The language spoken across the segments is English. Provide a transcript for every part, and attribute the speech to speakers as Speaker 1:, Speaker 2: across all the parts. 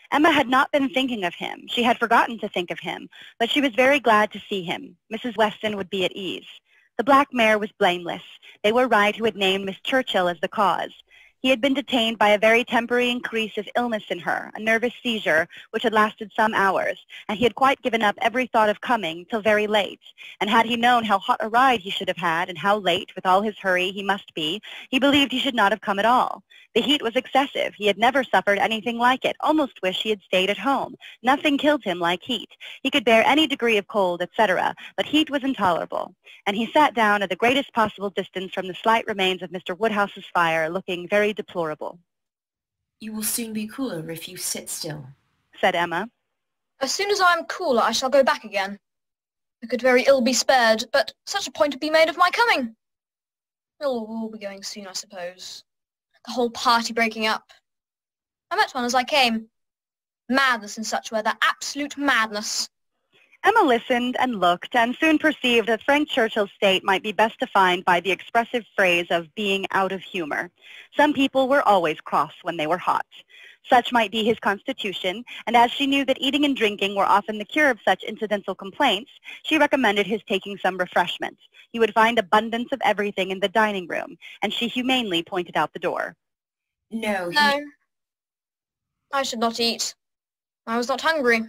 Speaker 1: Emma had not been thinking of him. She had forgotten to think of him, but she was very glad to see him. Mrs. Weston would be at ease. The black mare was blameless. They were right who had named Miss Churchill as the cause. He had been detained by a very temporary increase of illness in her, a nervous seizure which had lasted some hours, and he had quite given up every thought of coming till very late. And had he known how hot a ride he should have had, and how late, with all his hurry, he must be, he believed he should not have come at all. The heat was excessive. He had never suffered anything like it, almost wished he had stayed at home. Nothing killed him like heat. He could bear any degree of cold, etc., but heat was intolerable. And he sat down at the greatest possible distance from the slight remains of Mr. Woodhouse's fire, looking very deplorable.
Speaker 2: "You will soon be cooler if you sit still,"
Speaker 1: said Emma.
Speaker 3: "As soon as I am cooler, I shall go back again. I could very ill be spared, but such a point would be made of my coming. We'll all be going soon, I suppose. The whole party breaking up. I met one as I came. Madness in such weather, absolute madness."
Speaker 1: Emma listened and looked, and soon perceived that Frank Churchill's state might be best defined by the expressive phrase of being out of humor. Some people were always cross when they were hot. Such might be his constitution, and as she knew that eating and drinking were often the cure of such incidental complaints, she recommended his taking some refreshment. He would find abundance of everything in the dining room, and she humanely pointed out the door.
Speaker 3: No, I should not eat. I was not hungry.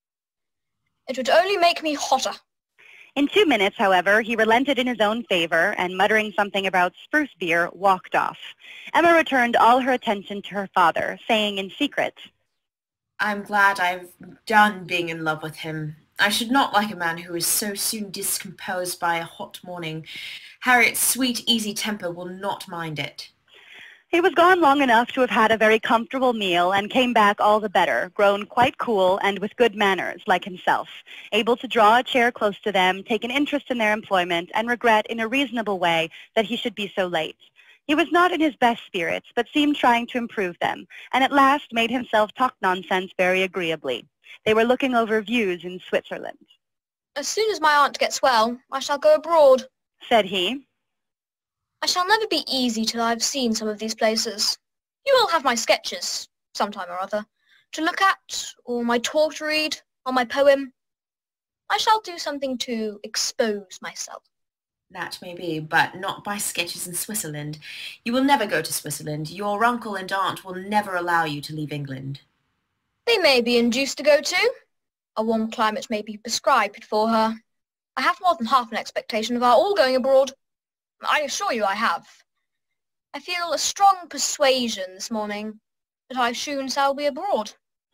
Speaker 3: It would only make me hotter.
Speaker 1: In 2 minutes, however, he relented in his own favor, and muttering something about spruce beer, walked off. Emma returned all her attention to her father, saying in secret,
Speaker 2: "I'm glad I've done being in love with him. I should not like a man who is so soon discomposed by a hot morning. Harriet's sweet, easy temper will not mind it."
Speaker 1: He was gone long enough to have had a very comfortable meal, and came back all the better, grown quite cool and with good manners, like himself, able to draw a chair close to them, take an interest in their employment, and regret in a reasonable way that he should be so late. He was not in his best spirits, but seemed trying to improve them, and at last made himself talk nonsense very agreeably. They were looking over views in Switzerland.
Speaker 3: "As soon as my aunt gets well, I shall go abroad,"
Speaker 1: said he.
Speaker 3: "I shall never be easy till I have seen some of these places. You will have my sketches, sometime or other, to look at, or my talk to read, or my poem. I shall do something to expose myself."
Speaker 2: "That may be, but not by sketches in Switzerland. You will never go to Switzerland. Your uncle and aunt will never allow you to leave England."
Speaker 3: "They may be induced to go too. A warm climate may be prescribed for her. I have more than half an expectation of our all going abroad. I assure you I have. I feel a strong persuasion this morning that I soon shall be abroad.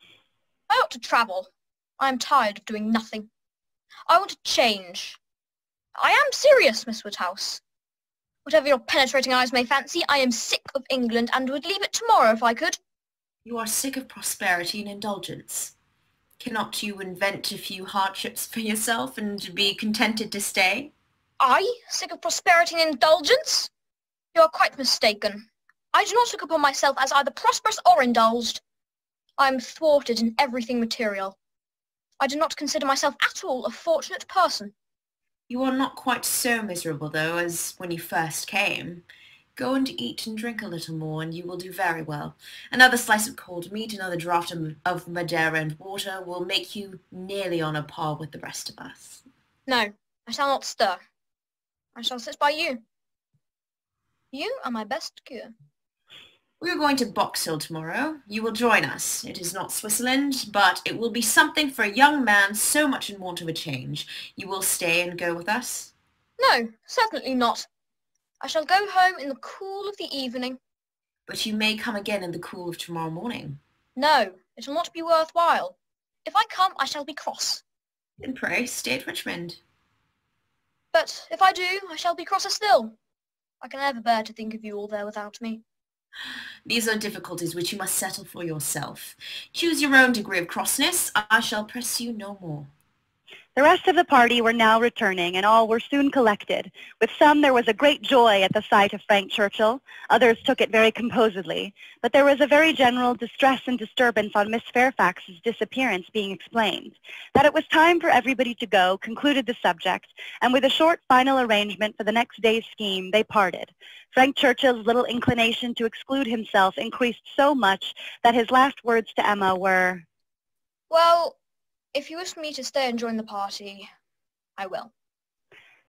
Speaker 3: I ought to travel. I am tired of doing nothing. I want to change. I am serious, Miss Woodhouse. Whatever your penetrating eyes may fancy, I am sick of England and would leave it tomorrow if I could."
Speaker 2: "You are sick of prosperity and indulgence. Cannot you invent a few hardships for yourself and be contented to stay?"
Speaker 3: "I? Sick of prosperity and indulgence? You are quite mistaken. I do not look upon myself as either prosperous or indulged. I am thwarted in everything material. I do not consider myself at all a fortunate person."
Speaker 2: "You are not quite so miserable, though, as when you first came. Go and eat and drink a little more, and you will do very well. Another slice of cold meat, another draught of Madeira and water will make you nearly on a par with the rest of us."
Speaker 3: "No, I shall not stir. I shall sit by you. You are my best cure."
Speaker 2: "We are going to Box Hill tomorrow. You will join us. It is not Switzerland, but it will be something for a young man so much in want of a change. You will stay and go with us?"
Speaker 3: "No, certainly not. I shall go home in the cool of the evening."
Speaker 2: "But you may come again in the cool of tomorrow morning."
Speaker 3: "No, it will not be worth while. If I come, I shall be cross."
Speaker 2: "Then pray stay at Richmond."
Speaker 3: "But if I do, I shall be crosser still. I can never bear to think of you all there without me."
Speaker 2: "These are difficulties which you must settle for yourself. Choose your own degree of crossness. I shall press you no more."
Speaker 1: The rest of the party were now returning, and all were soon collected. With some there was a great joy at the sight of Frank Churchill. Others took it very composedly. But there was a very general distress and disturbance on Miss Fairfax's disappearance being explained. That it was time for everybody to go concluded the subject, and with a short final arrangement for the next day's scheme, they parted. Frank Churchill's little inclination to exclude himself increased so much that his last words to Emma were,
Speaker 3: Well, if you wish me to stay and join the party, I will.